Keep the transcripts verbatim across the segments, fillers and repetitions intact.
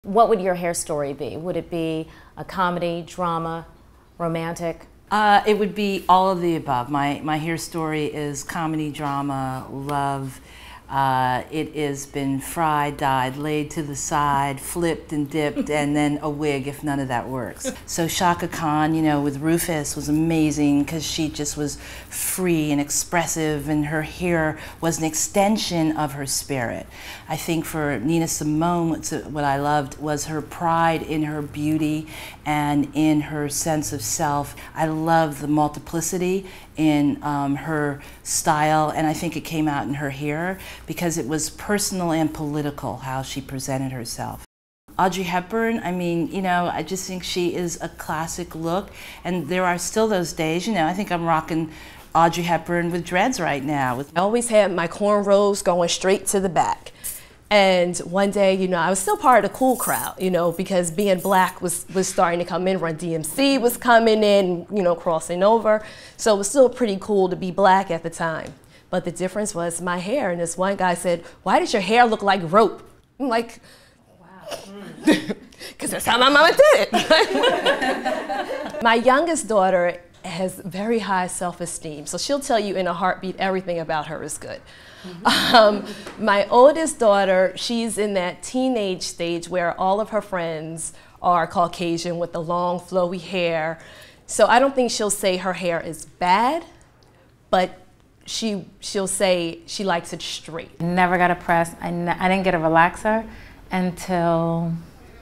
What would your hair story be? Would it be a comedy, drama, romantic? Uh, it would be all of the above. My, my hair story is comedy, drama, love. Uh, it has been fried, dyed, laid to the side, flipped and dipped, and then a wig if none of that works. So Chaka Khan, you know, with Rufus was amazing because she just was free and expressive, and her hair was an extension of her spirit. I think for Nina Simone, what I loved was her pride in her beauty and in her sense of self. I love the multiplicity in um, her style, and I think it came out in her hair because it was personal and political how she presented herself. Audrey Hepburn, I mean, you know, I just think she is a classic look, and there are still those days, you know, I think I'm rocking Audrey Hepburn with dreads right now. I always had my cornrows going straight to the back. And one day, you know, I was still part of the cool crowd, you know, because being black was, was starting to come in. Run D M C was coming in, you know, crossing over. So it was still pretty cool to be black at the time. But the difference was my hair. And this one guy said, "Why does your hair look like rope?" I'm like, wow. Because that's how my mama did it. My youngest daughter has very high self-esteem. So she'll tell you in a heartbeat everything about her is good. Um, my oldest daughter, she's in that teenage stage where all of her friends are Caucasian with the long flowy hair. So I don't think she'll say her hair is bad, but she, she'll say she likes it straight. Never got a press. I, n I didn't get a relaxer until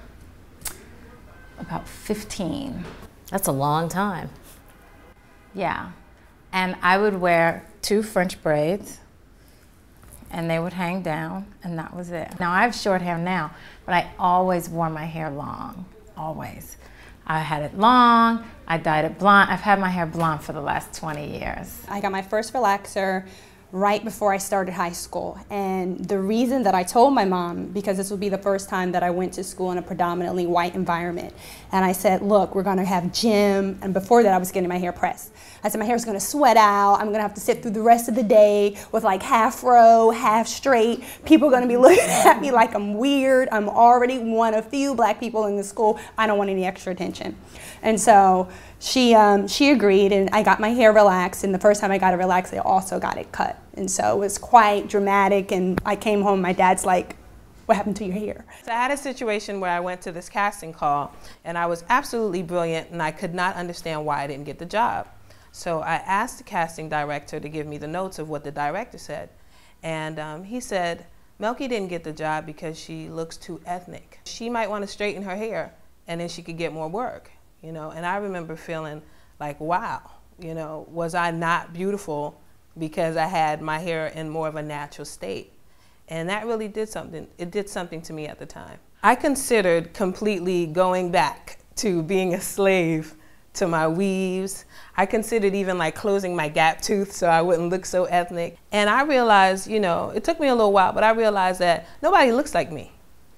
about fifteen. That's a long time. Yeah. And I would wear two French braids, and they would hang down, and that was it. Now I have short hair now, but I always wore my hair long, always. I had it long, I dyed it blonde. I've had my hair blonde for the last twenty years. I got my first relaxer right before I started high school. And the reason that I told my mom, because this would be the first time that I went to school in a predominantly white environment. And I said, look, we're gonna have gym. And before that I was getting my hair pressed. I said, my hair's gonna sweat out. I'm gonna have to sit through the rest of the day with like half row, half straight. People are gonna be looking at me like I'm weird. I'm already one of few black people in the school. I don't want any extra attention. And so she, um, she agreed, and I got my hair relaxed, and the first time I got it relaxed, I also got it cut. And so it was quite dramatic, and I came home, my dad's like, "What happened to your hair?" So I had a situation where I went to this casting call, and I was absolutely brilliant, and I could not understand why I didn't get the job. So I asked the casting director to give me the notes of what the director said. And um, he said, Melky didn't get the job because she looks too ethnic. She might want to straighten her hair, and then she could get more work. You know, and I remember feeling like, wow, you know, was I not beautiful because I had my hair in more of a natural state? And that really did something, it did something to me at the time. I considered completely going back to being a slave to my weaves. I considered even like closing my gap tooth so I wouldn't look so ethnic. And I realized, you know, it took me a little while, but I realized that nobody looks like me.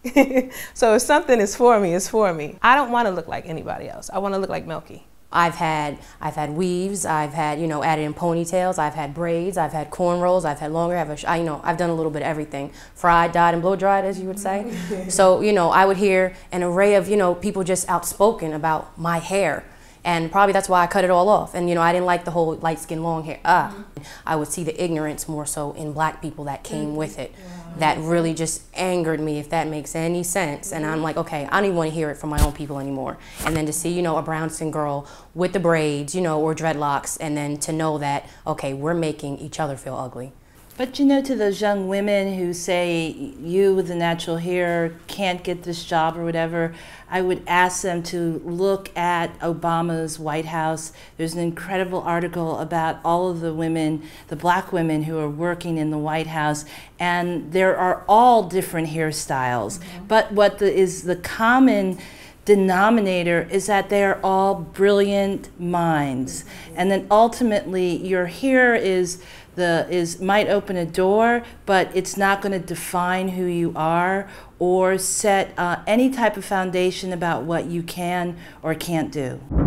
So if something is for me, it's for me. I don't want to look like anybody else. I want to look like Melky. I've had, I've had weaves, I've had, you know, added in ponytails, I've had braids, I've had cornrows, I've had longer, I've had, I, you know, I've done a little bit of everything. Fried, dyed, and blow dried, as you would say. So, you know, I would hear an array of, you know, people just outspoken about my hair. And probably that's why I cut it all off. And, you know, I didn't like the whole light skin, long hair. Ah, mm-hmm. I would see the ignorance more so in black people that came mm-hmm. with it. Wow. That really just angered me, if that makes any sense. Mm-hmm. And I'm like, okay, I don't even want to hear it from my own people anymore. And then to see, you know, a brown skin girl with the braids, you know, or dreadlocks, and then to know that, okay, we're making each other feel ugly. But you know, to those young women who say, you with the natural hair can't get this job or whatever, I would ask them to look at Obama's White House. There's an incredible article about all of the women, the black women who are working in the White House, and there are all different hairstyles. Mm-hmm. But what the, is the common denominator is that they're all brilliant minds. Mm-hmm. And then ultimately your hair is The, is might open a door, but it's not going to define who you are or set uh, any type of foundation about what you can or can't do.